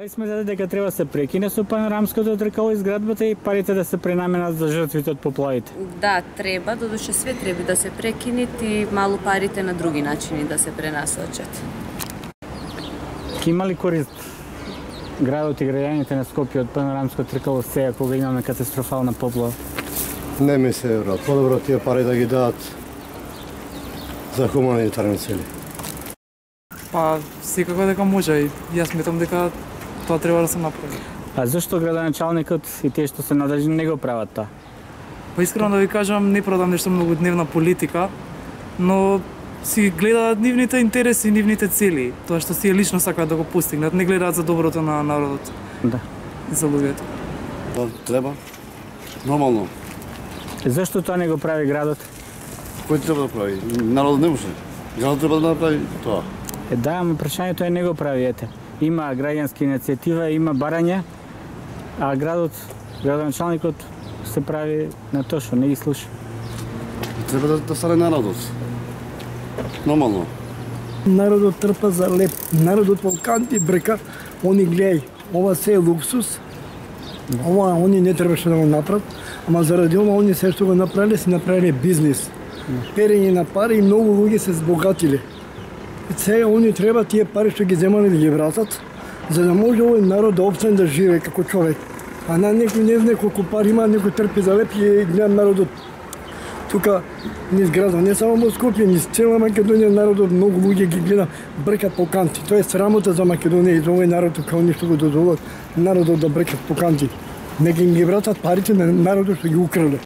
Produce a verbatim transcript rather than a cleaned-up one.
Дали сметате дека треба да се прекине со панорамското тркало изградбата и парите да се пренаменат за жртвите од поплавите? Да, треба, додуше све треба да се прекинет и малу парите на други начини да се пренасочат. Ке има ли корист градот и граѓаните на Скопје од панорамското тркало сега кога имаме катастрофална поплава? Не ми се евра. Подобро тие пари да ги дадат за хуманитарни цели. Па, секако дека може и јас сметам дека тоа треба да се направи. А зашто градоначалникот и тие што се надлежни не го прават тоа? Па искрено да ви кажам, не правам нешто многодневна политика, но си гледаат нивните интереси и нивните цели, тоа што си лично сакаат да го постигнат, не гледаат за доброто на народот. Да. И за луѓето. Да, треба. Нормално. Зашто тоа не го прави градот? Кој треба да прави? Народот не може. Градот треба да направи тоа. Е, да, ама прашањето е не го прави, ете. Има граѓанска иницијатива, има барања, а градот, градоначалникот се прави на тоа што не ги слуша. Треба да, да стане народот. Нормално. Народот трпа за леп. Народот во канти брека, они гледај, ова се е луксус. Ова они не требаше да го направат, ама заради ова они се што го направиле, се направиле бизнис. Перење на пари и многу луѓе се збогатиле. И сега они треба тие пари што ги земале да ги вратат, за да може овој народ да опстане да живее како човек. А на некој не знае колку пари има, некој трпи за леп и гледа народот. Тука низ градот, не само во Скопје, низ цела Македонија народот многу луѓе ги гледа бркат по канти. Тоа е срамота за Македонија и за овој народ како они што го дозволат народот да бркат по канти. Нека им ги вратат парите на народот што ги украле.